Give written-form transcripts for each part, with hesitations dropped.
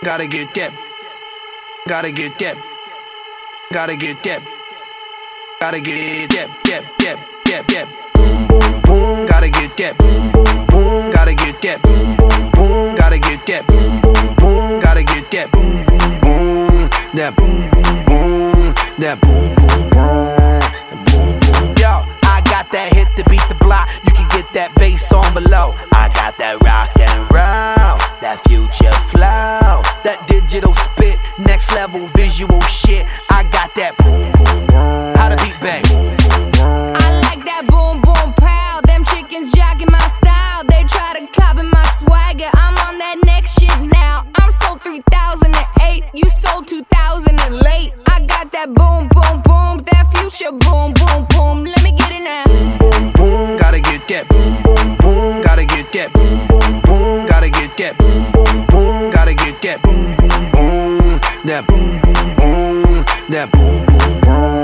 Gotta get that. Gotta get that. Gotta get that. Gotta get that. Boom, boom, boom. Gotta get that. Boom, boom, boom. Gotta get that. Boom, boom, boom. Gotta get that. Boom, boom, boom. Gotta get that. Boom, boom, boom. That boom, boom, boom. That boom, boom, boom. Yo, I got that hit to beat the block. You can get that bass on below. I got that rock and roll, that future flow, that digital spit, next level visual shit. I got that boom, boom, boom. How the beat bang? I like that boom, boom, pow. Them chickens jacking my style. They try to copy my swagger. I'm on that next shit now. I'm sold 3008. You sold 2000 and late. I got that boom, boom, boom. That future boom, boom, boom. Let me get it now. Boom, boom, boom. Gotta get that. Boom, boom, boom. Gotta get that. Boom, boom, boom. Gotta get that. Boom, boom, boom. Gotta get that. Boom, boom, boom. That boom, boom, boom. That boom, boom,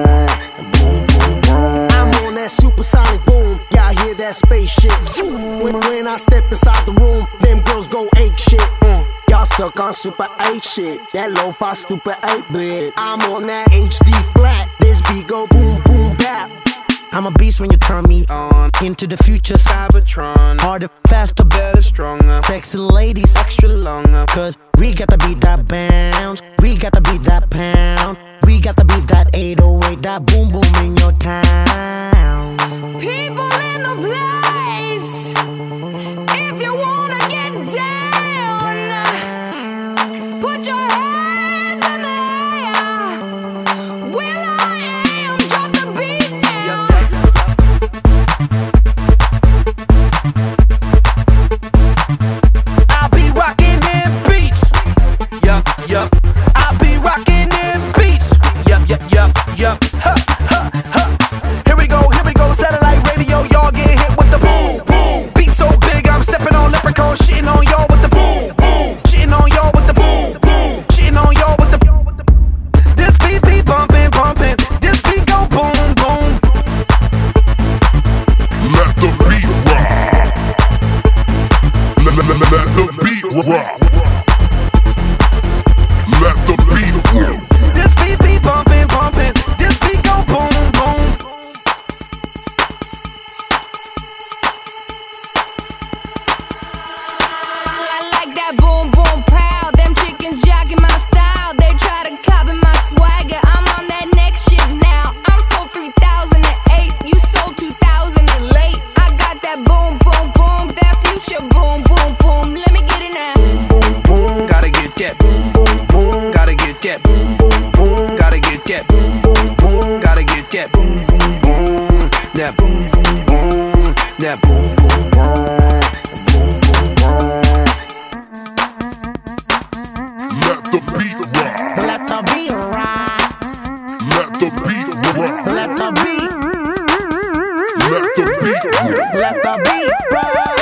boom. I'm on that supersonic boom. Y'all hear that spaceship? When I step inside the room, them girls go ape shit. Y'all stuck on super 8 shit. That lo-fi stupid 8-bit. I'm on that HD flat. This beat go boom, boom, bap. I'm a beast when you turn me on. Into the future, Cybertron. Harder, faster, better, stronger. Sexy ladies, extra longer. Cause we got to beat that bounce. We got to beat that pound. We got to beat that 808. That boom, boom in your town. People in the place, if you wanna get down, put your hands in the air. Will I am, drop the beat now. I'll be rocking them beats. Yup, yup. I'll be rocking them beats. Yup, yup, yup, yup. Ha, ha, ha. Here we go, satellite radio. Y'all get hit with the boom, boom. Beat so big, I'm stepping on leprechaun, shitting on y'all with the boom, boom. Shitting on y'all with the boom, boom. Shitting on y'all with the boom. This beat be bumping, bumping. This beat go boom, boom. Let the beat rock. Let the beat rock. Let the beat rock. This beat be bumping, bumping. This beat go boom, boom. I like that boom, boom, pow. Them chickens jacking my style. They try to copy my swagger. I'm on that next shit now. I'm sold 3008. You sold 2000 and late. I got that boom, boom, boom. That future boom, boom, boom. Let me get it now. Boom, boom, gotta get that. Boom, boom, boom, gotta get that. Boom, boom, boom, gotta get that. Boom, boom, boom, gotta get that. Boom, boom, boom. That boom, boom, boom. That boom, boom, boom. Let the beat rock. Let the beat rock. Let the beat rock. Let the beat. Let the beat rock. Let the beat rock.